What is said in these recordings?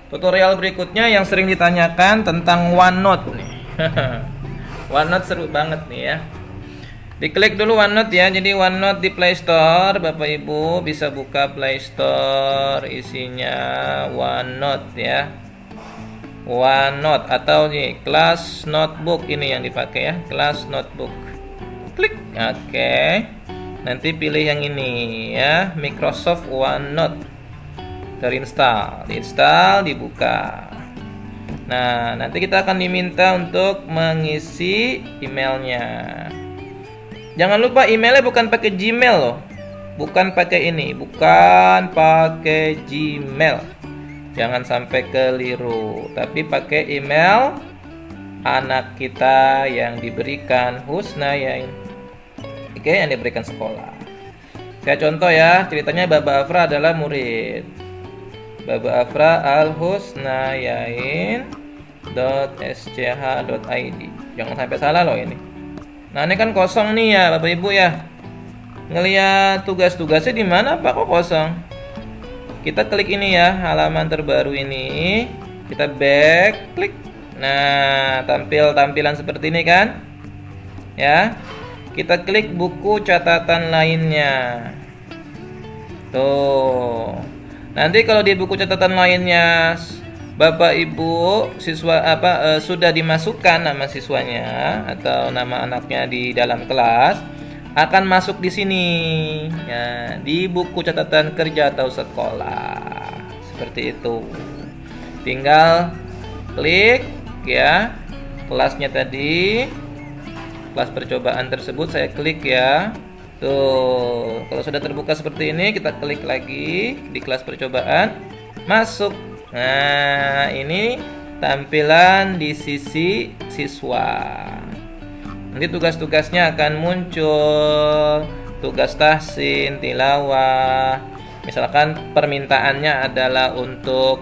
Tutorial berikutnya yang sering ditanyakan tentang OneNote nih. OneNote seru banget nih ya. Diklik dulu OneNote ya. Jadi OneNote di Play Store, Bapak Ibu bisa buka Play Store, isinya OneNote ya. OneNote atau nih Class Notebook ini yang dipakai ya, Class Notebook. Klik. Oke. Nanti pilih yang ini ya, Microsoft OneNote. Terinstall, diinstal, dibuka. Nah, nanti kita akan diminta untuk mengisi emailnya. Jangan lupa emailnya bukan pakai Gmail loh. Bukan pakai ini, bukan pakai Gmail. Jangan sampai keliru, tapi pakai email anak kita yang diberikan Husnayain. Oke, yang diberikan sekolah. Saya contoh ya, ceritanya Baba Afra adalah murid. Baba Afra alhusnayain.sch.id. Jangan sampai salah loh ini. Nah, ini kan kosong nih ya Bapak Ibu ya. Ngelihat tugas-tugasnya di mana Pak, kok kosong? Kita klik ini ya, halaman terbaru ini. Kita back, klik. Nah, tampilan seperti ini kan? Ya. Kita klik buku catatan lainnya. Tuh. Nanti kalau di buku catatan lainnya Bapak Ibu siswa sudah dimasukkan nama siswanya atau nama anaknya di dalam kelas, akan masuk di sini ya, di buku catatan kerja atau sekolah. Seperti itu. Tinggal klik ya kelasnya tadi. Kelas percobaan tersebut saya klik ya. Tuh, kalau sudah terbuka seperti ini, kita klik lagi di kelas percobaan, masuk. Nah, ini tampilan di sisi siswa. Nanti tugas-tugasnya akan muncul, tugas tahsin, tilawah. Misalkan permintaannya adalah untuk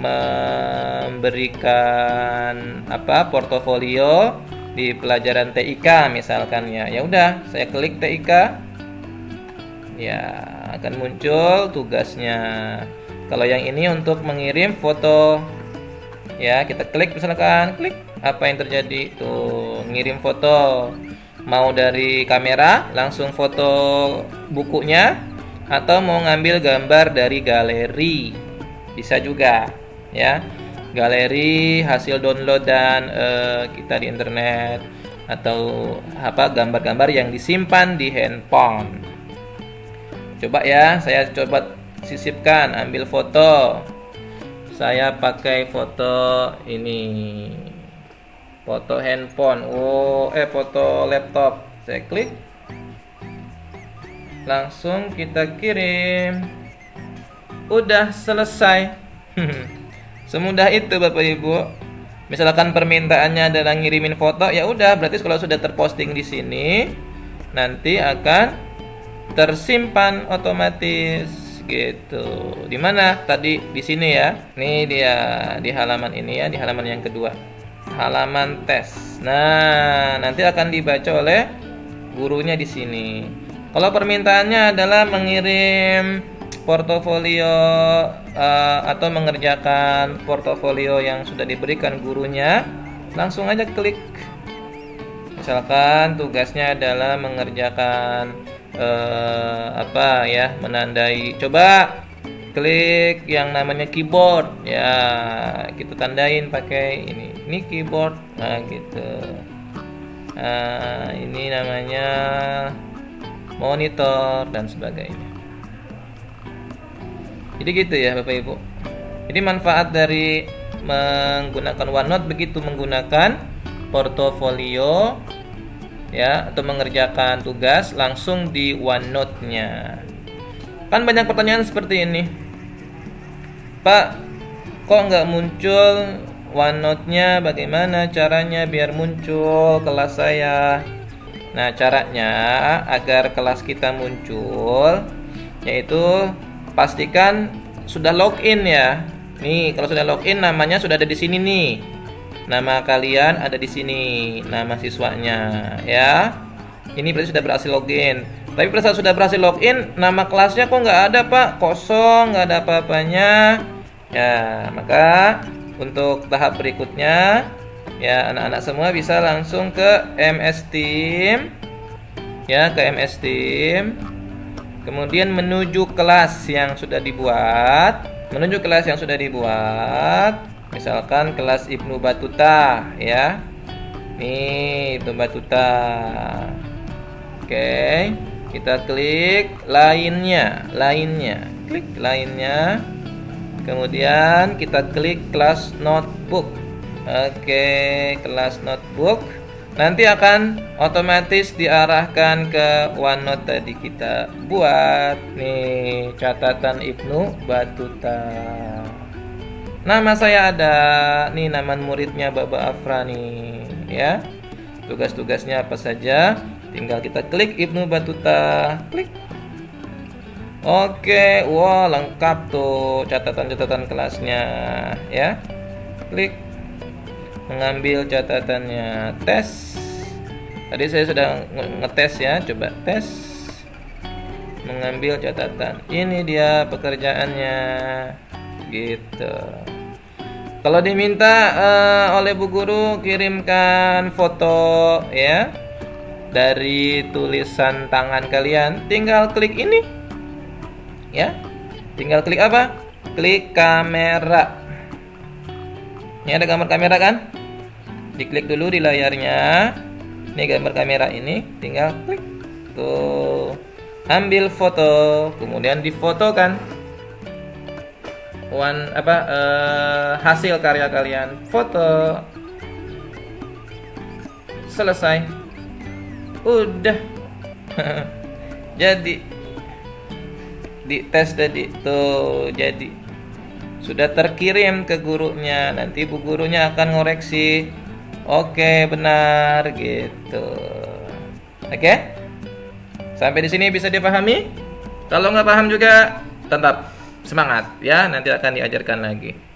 memberikan portofolio di pelajaran TIK misalkan ya. Ya udah, saya klik TIK. Ya, akan muncul tugasnya. Kalau yang ini untuk mengirim foto. Ya, kita klik misalkan, klik. Apa yang terjadi? Tuh, ngirim foto. Mau dari kamera, langsung foto bukunya, atau mau ngambil gambar dari galeri. Bisa juga, ya. Galeri hasil download dan kita di internet, atau gambar-gambar yang disimpan di handphone. Coba ya, saya coba sisipkan, ambil foto. Saya pakai foto ini, foto handphone, foto laptop. Saya klik, langsung kita kirim. Udah selesai. Semudah itu Bapak Ibu. Misalkan permintaannya adalah ngirimin foto, ya udah, berarti kalau sudah terposting di sini, nanti akan tersimpan otomatis gitu. Di mana? Tadi di sini ya. Nih dia di halaman ini ya, di halaman yang kedua. Halaman tes. Nah, nanti akan dibaca oleh gurunya di sini. Kalau permintaannya adalah mengirim portofolio atau mengerjakan portofolio yang sudah diberikan gurunya, langsung aja klik. Misalkan tugasnya adalah mengerjakan menandai. Coba klik yang namanya keyboard ya, kita tandain pakai ini keyboard. Nah gitu. Ini namanya monitor dan sebagainya. Jadi gitu ya Bapak Ibu. Jadi manfaat dari menggunakan OneNote begitu, menggunakan portofolio ya, atau mengerjakan tugas langsung di OneNote-nya. Kan banyak pertanyaan seperti ini, Pak, kok nggak muncul OneNote-nya? Bagaimana caranya biar muncul kelas saya? Nah, caranya agar kelas kita muncul, yaitu pastikan sudah login ya. Nih, kalau sudah login, namanya sudah ada di sini nih. Nama kalian ada di sini, nama siswanya ya. Ini berarti sudah berhasil login. Tapi pada saat sudah berhasil login, nama kelasnya kok nggak ada Pak, kosong, nggak ada apa-apanya. Ya, maka untuk tahap berikutnya ya anak-anak semua bisa langsung ke MS Team. Ya, ke MS Team. Kemudian menuju kelas yang sudah dibuat. Misalkan kelas Ibnu Batuta ya. Nih, Ibnu Batuta. Oke, kita klik lainnya. Klik lainnya. Kemudian kita klik kelas notebook. Oke, kelas notebook. Nanti akan otomatis diarahkan ke OneNote tadi kita buat. Nih, catatan Ibnu Batuta. Nama saya ada. Nih, nama muridnya Baba Afra nih, ya. Tugas-tugasnya apa saja? Tinggal kita klik Ibnu Batuta. Klik. Oke, wah lengkap tuh catatan-catatan kelasnya, ya. Klik. Mengambil catatannya. Tes. Tadi saya sudah ngetes ya, coba tes. Mengambil catatan. Ini dia pekerjaannya. Gitu. Kalau diminta oleh Bu Guru kirimkan foto ya dari tulisan tangan kalian, tinggal klik ini. Ya. Tinggal klik apa? Klik kamera. Ini ada gambar kamera kan? Diklik dulu di layarnya. Ini gambar kamera ini, tinggal klik. Tuh. Ambil foto, kemudian difotokan. Hasil karya kalian. Foto. Selesai. Udah. Jadi dites tadi tuh jadi sudah terkirim ke gurunya. Nanti bu gurunya akan ngoreksi. Oke, benar gitu. Oke? Sampai di sini bisa dipahami? Kalau nggak paham juga tetap semangat ya, nanti akan diajarkan lagi.